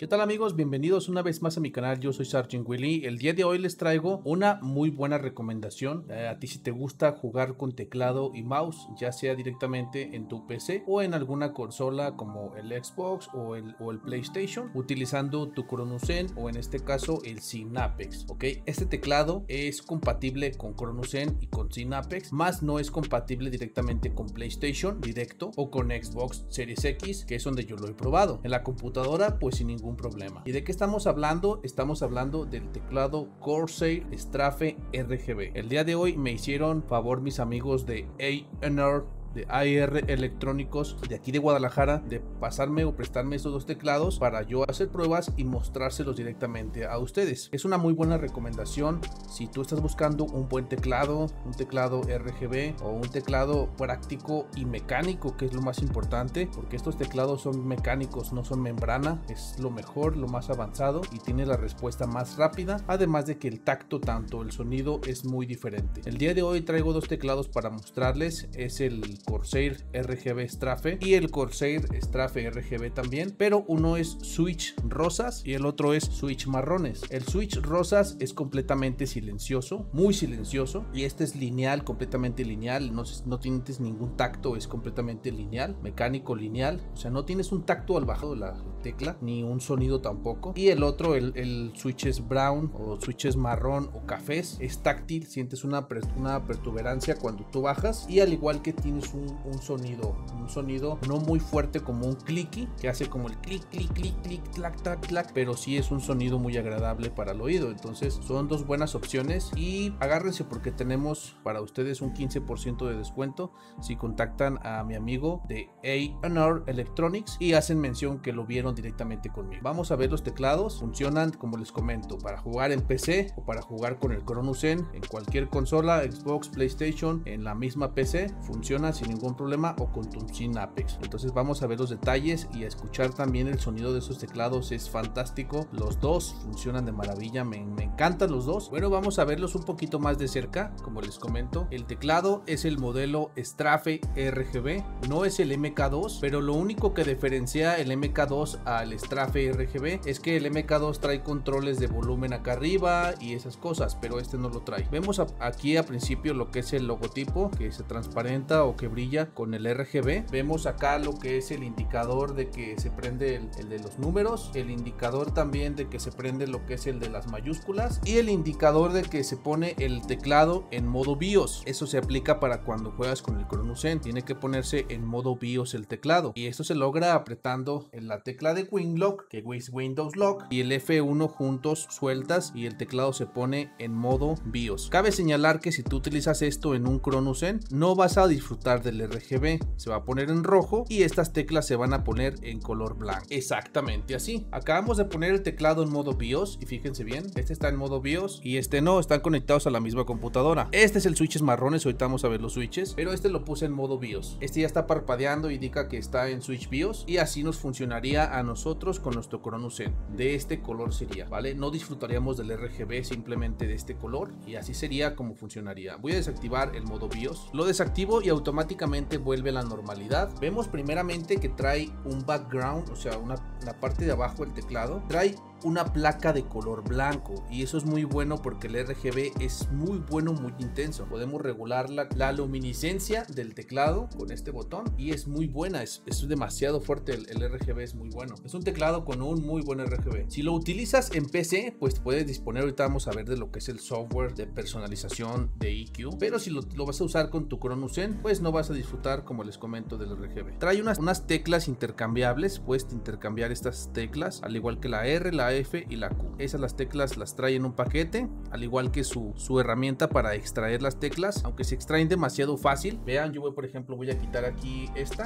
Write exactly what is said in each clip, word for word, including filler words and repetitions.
¿Qué tal amigos? Bienvenidos una vez más a mi canal. Yo soy Sargent Willy. El día de hoy les traigo una muy buena recomendación. Eh, a ti si te gusta jugar con teclado y mouse, ya sea directamente en tu P C o en alguna consola como el Xbox o el, o el PlayStation, utilizando tu ChronoZen o en este caso el Synapex. ¿Ok? Este teclado es compatible con ChronoZen y con Synapex, más no es compatible directamente con PlayStation directo o con Xbox Series X, que es donde yo lo he probado. En la computadora pues sin ningún problema. ¿Y de qué estamos hablando? Estamos hablando del teclado Corsair Strafe R G B. El día de hoy me hicieron favor mis amigos de A and R, de A R Electrónicos de aquí de Guadalajara, de pasarme o prestarme estos dos teclados para yo hacer pruebas y mostrárselos directamente a ustedes. Es una muy buena recomendación si tú estás buscando un buen teclado, un teclado R G B o un teclado práctico y mecánico, que es lo más importante, porque estos teclados son mecánicos, no son membrana. Es lo mejor, lo más avanzado y tiene la respuesta más rápida, además de que el tacto, tanto el sonido, es muy diferente. El día de hoy traigo dos teclados para mostrarles. Es el Corsair R G B Strafe y el Corsair Strafe R G B también, pero uno es switch rosas y el otro es switch marrones. El switch rosas es completamente silencioso, muy silencioso, y este es lineal, completamente lineal, no, no tienes ningún tacto, es completamente lineal, mecánico lineal, o sea, no tienes un tacto al bajo de la tecla, ni un sonido tampoco. Y el otro, el, el switches brown o switches marrón o cafés, es táctil, sientes una, una protuberancia cuando tú bajas, y al igual que tienes Un, un sonido un sonido no muy fuerte como un clicky, que hace como el clic clic clic clic clac clac clac, pero sí es un sonido muy agradable para el oído. Entonces son dos buenas opciones y agárrense porque tenemos para ustedes un quince por ciento de descuento si contactan a mi amigo de A and R Electronics y hacen mención que lo vieron directamente conmigo. Vamos a ver los teclados. Funcionan, como les comento, para jugar en P C o para jugar con el ChronoZen en cualquier consola, Xbox, PlayStation, en la misma P C funciona sin ningún problema, o con tu Synapex. Entonces vamos a ver los detalles y a escuchar también el sonido de esos teclados. Es fantástico, los dos funcionan de maravilla, me, me encantan los dos. Bueno, vamos a verlos un poquito más de cerca. Como les comento, el teclado es el modelo Strafe R G B, no es el M K dos, pero lo único que diferencia el M K dos al Strafe R G B es que el M K dos trae controles de volumen acá arriba y esas cosas, pero este no lo trae. Vemos a, aquí a principio lo que es el logotipo, que se transparenta o que brilla con el R G B. Vemos acá lo que es el indicador de que se prende el, el de los números, el indicador también de que se prende lo que es el de las mayúsculas, y el indicador de que se pone el teclado en modo BIOS. Eso se aplica para cuando juegas con el ChronoZen, tiene que ponerse en modo BIOS el teclado, y esto se logra apretando en la tecla de WinLock, que es Windows Lock, y el F uno juntos sueltas y el teclado se pone en modo BIOS. Cabe señalar que si tú utilizas esto en un ChronoZen no vas a disfrutar del R G B, se va a poner en rojo y estas teclas se van a poner en color blanco, exactamente así. Acabamos de poner el teclado en modo BIOS y fíjense bien, este está en modo BIOS y este no, están conectados a la misma computadora. Este es el switches marrones, ahorita vamos a ver los switches, pero este lo puse en modo BIOS. Este ya está parpadeando, indica que está en switch BIOS, y así nos funcionaría a nosotros con nuestro ChronoZen. De este color sería, ¿vale? No disfrutaríamos del R G B, simplemente de este color, y así sería como funcionaría. Voy a desactivar el modo BIOS, lo desactivo y automáticamente vuelve a la normalidad. Vemos primeramente que trae un background, o sea, una, la parte de abajo del teclado trae una placa de color blanco, y eso es muy bueno porque el R G B es muy bueno, muy intenso. Podemos regular la, la luminiscencia del teclado con este botón y es muy buena, es, es demasiado fuerte. el, el R G B es muy bueno, es un teclado con un muy buen R G B. Si lo utilizas en P C pues puedes disponer, ahorita vamos a ver de lo que es el software de personalización de E Q, pero si lo, lo vas a usar con tu ChronoZen pues no vas a disfrutar, como les comento, del R G B. Trae unas, unas teclas intercambiables, puedes intercambiar estas teclas al igual que la R, la F y la Q. Esas las teclas las trae en un paquete, al igual que su, su herramienta para extraer las teclas, aunque se extraen demasiado fácil. Vean, yo voy por ejemplo, voy a quitar aquí esta.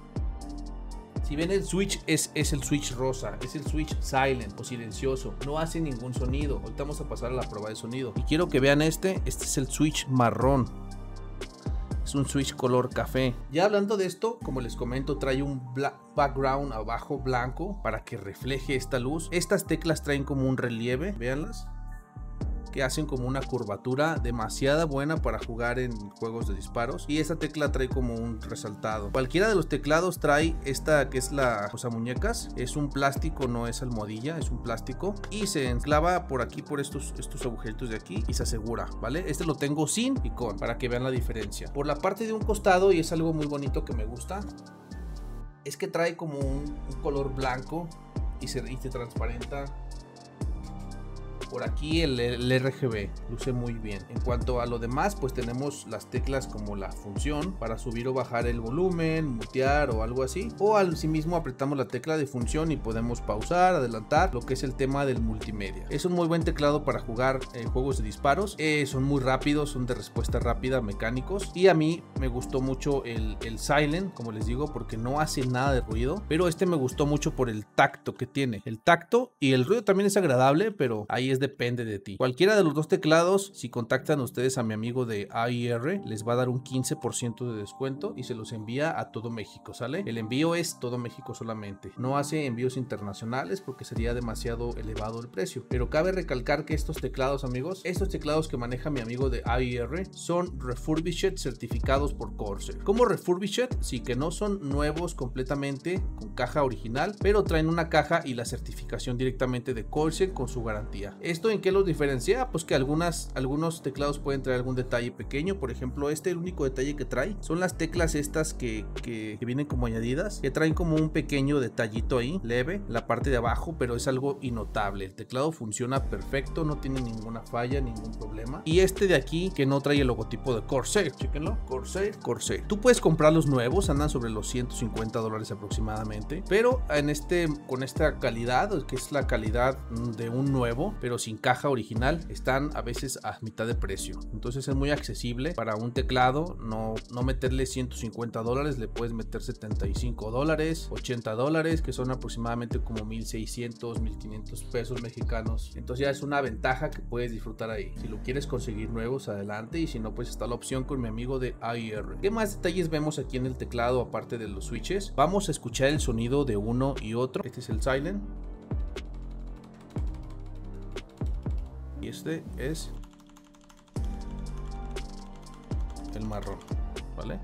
Si ven, el switch es, es el switch rosa, es el switch silent o silencioso, no hace ningún sonido. Ahorita vamos a pasar a la prueba de sonido y quiero que vean este, este es el switch marrón. Es un switch color café. Ya hablando de esto, como les comento, trae un background abajo blanco para que refleje esta luz. Estas teclas traen como un relieve, véanlas. que hacen como una curvatura demasiada buena para jugar en juegos de disparos, y esta tecla trae como un resaltado. Cualquiera de los teclados trae esta que es la muñecas, es un plástico, no es almohadilla, es un plástico, y se enclava por aquí, por estos, estos agujeritos de aquí, y se asegura, ¿vale? Este lo tengo sin y con, para que vean la diferencia. Por la parte de un costado, y es algo muy bonito que me gusta, es que trae como un, un color blanco y se, y se transparenta por aquí el, el R G B, luce muy bien. En cuanto a lo demás, pues tenemos las teclas como la función para subir o bajar el volumen, mutear o algo así, o al sí mismo apretamos la tecla de función y podemos pausar, adelantar, lo que es el tema del multimedia. Es un muy buen teclado para jugar eh, juegos de disparos, eh, son muy rápidos, son de respuesta rápida, mecánicos, y a mí me gustó mucho el, el Silent, como les digo, porque no hace nada de ruido, pero este me gustó mucho por el tacto que tiene, el tacto, y el ruido también es agradable, pero ahí es depende de ti. Cualquiera de los dos teclados, si contactan ustedes a mi amigo de A I R, les va a dar un quince por ciento de descuento y se los envía a todo México, ¿sale? El envío es todo México solamente, no hace envíos internacionales porque sería demasiado elevado el precio, pero cabe recalcar que estos teclados, amigos, estos teclados que maneja mi amigo de A I R son refurbished, certificados por Corsair. ¿Cómo refurbished? Sí, que no son nuevos completamente con caja original, pero traen una caja y la certificación directamente de Corsair con su garantía. ¿Esto en qué los diferencia? Pues que algunas, algunos teclados pueden traer algún detalle pequeño. Por ejemplo, este, el único detalle que trae son las teclas estas que, que, que vienen como añadidas, que traen como un pequeño detallito ahí, leve, la parte de abajo, pero es algo innotable. El teclado funciona perfecto, no tiene ninguna falla, ningún problema. Y este de aquí, que no trae el logotipo de Corsair, chéquenlo, Corsair, Corsair. Tú puedes comprar los nuevos, andan sobre los ciento cincuenta dólares aproximadamente, pero en este, con esta calidad, que es la calidad de un nuevo, pero sin caja original, están a veces a mitad de precio. Entonces es muy accesible para un teclado, no, no meterle ciento cincuenta dólares, le puedes meter setenta y cinco dólares, ochenta dólares, que son aproximadamente como mil seiscientos, mil quinientos pesos mexicanos. Entonces ya es una ventaja que puedes disfrutar ahí. Si lo quieres conseguir nuevos, adelante, y si no, pues está la opción con mi amigo de A I R. ¿Qué más detalles vemos aquí en el teclado aparte de los switches? Vamos a escuchar el sonido de uno y otro. Este es el Silent. Y este es el marrón, ¿vale?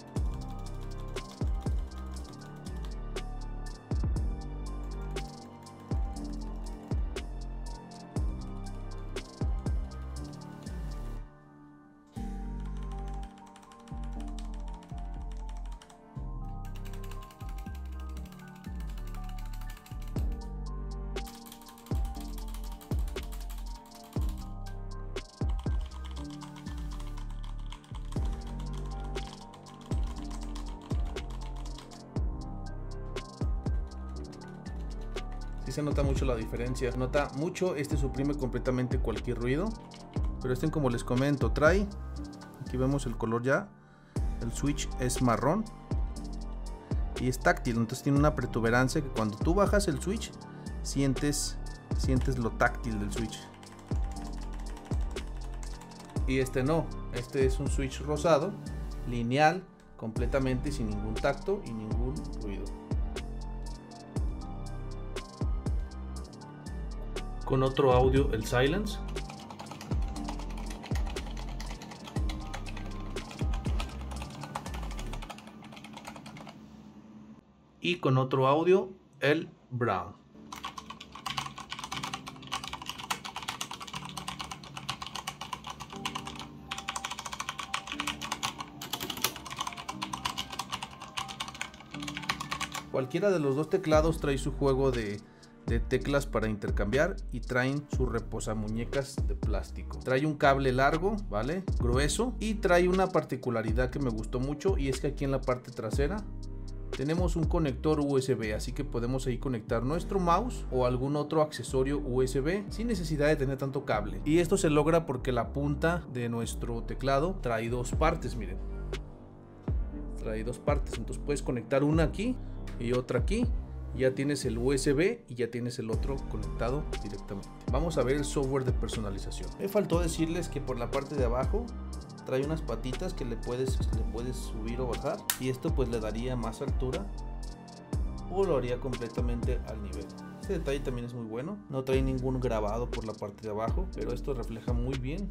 Sí se nota mucho la diferencia, nota mucho, este suprime completamente cualquier ruido, pero este, como les comento, trae, aquí vemos el color ya, el switch es marrón y es táctil, entonces tiene una protuberancia que cuando tú bajas el switch sientes, sientes lo táctil del switch. Y este no, este es un switch rosado, lineal, completamente sin ningún tacto y ningún ruido. Con otro audio, el Silence. Y con otro audio, el Brown. Cualquiera de los dos teclados trae su juego de de teclas para intercambiar y traen su reposamuñecas de plástico. Trae un cable largo, ¿vale? Grueso, y trae una particularidad que me gustó mucho, y es que aquí en la parte trasera tenemos un conector U S B, así que podemos ahí conectar nuestro mouse o algún otro accesorio U S B sin necesidad de tener tanto cable. Y esto se logra porque la punta de nuestro teclado trae dos partes, miren. Trae dos partes, entonces puedes conectar una aquí y otra aquí. Ya tienes el U S B y ya tienes el otro conectado directamente. Vamos a ver el software de personalización. Me faltó decirles que por la parte de abajo trae unas patitas que le puedes, le puedes subir o bajar, y esto pues le daría más altura o lo haría completamente al nivel. Este detalle también es muy bueno. No trae ningún grabado por la parte de abajo, pero esto refleja muy bien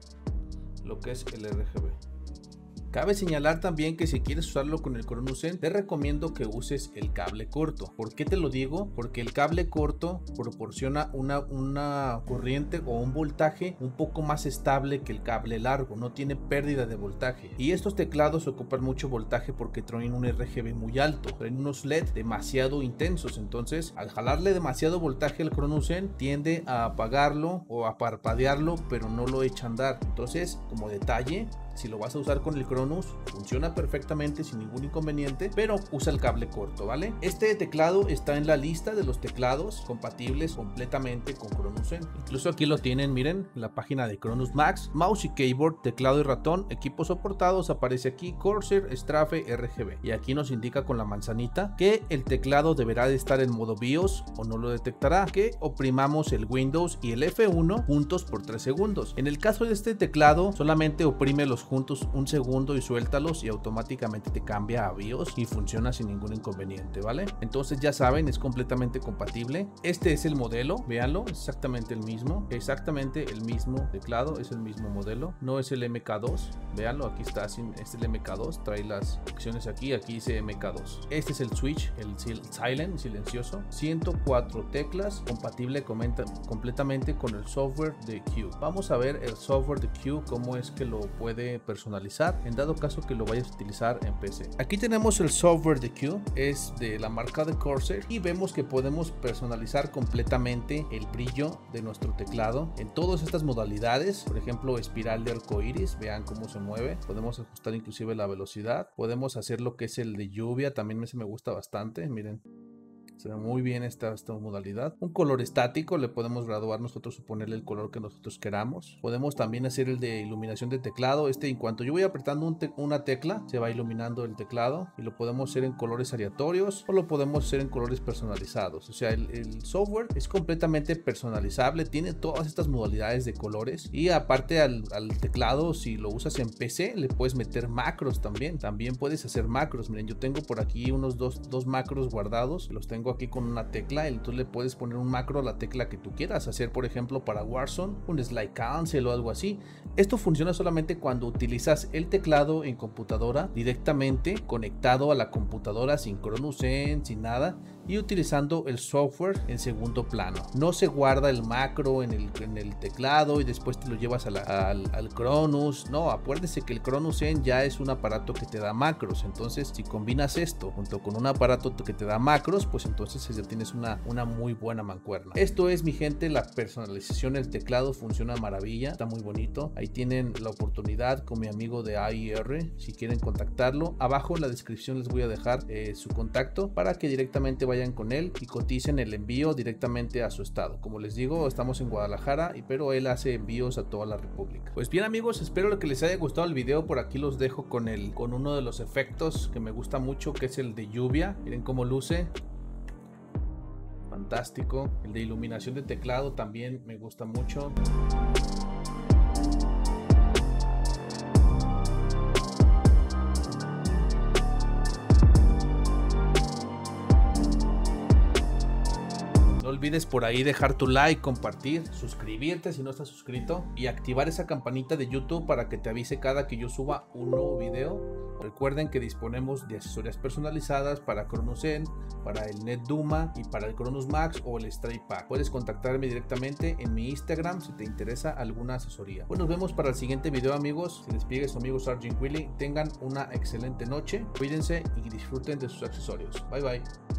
lo que es el R G B. Cabe señalar también que si quieres usarlo con el ChronoSen, te recomiendo que uses el cable corto. ¿Por qué te lo digo? Porque el cable corto proporciona una, una corriente o un voltaje un poco más estable que el cable largo, no tiene pérdida de voltaje. Y estos teclados ocupan mucho voltaje porque traen un R G B muy alto, traen unos L E D demasiado intensos, entonces al jalarle demasiado voltaje al ChronoSen tiende a apagarlo o a parpadearlo, pero no lo echa a andar. Entonces, como detalle, si lo vas a usar con el Cronus, funciona perfectamente sin ningún inconveniente, pero usa el cable corto, ¿vale? Este teclado está en la lista de los teclados compatibles completamente con ChronoSen. Incluso aquí lo tienen, miren, la página de Cronus Max, mouse y keyboard, teclado y ratón, equipos soportados, aparece aquí Corsair, Strafe, R G B. Y aquí nos indica con la manzanita que el teclado deberá de estar en modo BIOS o no lo detectará, que oprimamos el Windows y el F uno juntos por tres segundos. En el caso de este teclado, solamente oprime los juntos un segundo y suéltalos y automáticamente te cambia a BIOS y funciona sin ningún inconveniente, ¿vale? Entonces ya saben, es completamente compatible. Este es el modelo, véanlo, es exactamente el mismo, exactamente el mismo teclado, es el mismo modelo, no es el M K dos, véanlo, aquí está, es el M K dos, trae las opciones aquí, aquí dice M K dos. Este es el switch, el silent, silencioso, ciento cuatro teclas, compatible comenta, completamente con el software de Q. Vamos a ver el software de Q, cómo es que lo puede personalizar en dado caso que lo vayas a utilizar en P C. Aquí tenemos el software de Q, es de la marca de Corsair y vemos que podemos personalizar completamente el brillo de nuestro teclado en todas estas modalidades, por ejemplo espiral de arcoiris, vean cómo se mueve, podemos ajustar inclusive la velocidad, podemos hacer lo que es el de lluvia, también me, me gusta bastante, miren. Se ve muy bien esta, esta modalidad. Un color estático, le podemos graduar nosotros o ponerle el color que nosotros queramos. Podemos también hacer el de iluminación de teclado. Este, en cuanto yo voy apretando un te una tecla, se va iluminando el teclado y lo podemos hacer en colores aleatorios o lo podemos hacer en colores personalizados. O sea, el, el software es completamente personalizable, tiene todas estas modalidades de colores y aparte al, al teclado, si lo usas en P C, le puedes meter macros también. También puedes hacer macros. Miren, yo tengo por aquí unos dos, dos macros guardados, los tengo aquí con una tecla, entonces le puedes poner un macro a la tecla que tú quieras hacer, por ejemplo para Warzone, un slide cancel o algo así. Esto funciona solamente cuando utilizas el teclado en computadora directamente conectado a la computadora sin ChronoSen, sin nada, y utilizando el software en segundo plano. No se guarda el macro en el, en el teclado y después te lo llevas a la, al, al Cronus. No, acuérdese que el ChronoSen ya es un aparato que te da macros, entonces si combinas esto junto con un aparato que te da macros, pues entonces ya tienes una, una muy buena mancuerna. Esto es, mi gente, la personalización del teclado, funciona maravilla, está muy bonito. Ahí tienen la oportunidad con mi amigo de A I R, si quieren contactarlo, abajo en la descripción les voy a dejar eh, su contacto para que directamente vayan con él y coticen el envío directamente a su estado. Como les digo, estamos en Guadalajara, pero él hace envíos a toda la república. Pues bien, amigos, espero que les haya gustado el video. Por aquí los dejo con, el, con uno de los efectos que me gusta mucho, que es el de lluvia. Miren cómo luce. Fantástico. El de iluminación de teclado también me gusta mucho. No olvides por ahí dejar tu like, compartir, suscribirte si no estás suscrito y activar esa campanita de YouTube para que te avise cada que yo suba un nuevo video. Recuerden que disponemos de asesorías personalizadas para ChronoSen, para el NetDuma y para el Cronus Max o el Stray Pack. Puedes contactarme directamente en mi Instagram si te interesa alguna asesoría. Pues nos vemos para el siguiente video, amigos. Se despide su amigo Sergeant Willy. Tengan una excelente noche, cuídense y disfruten de sus accesorios. Bye bye.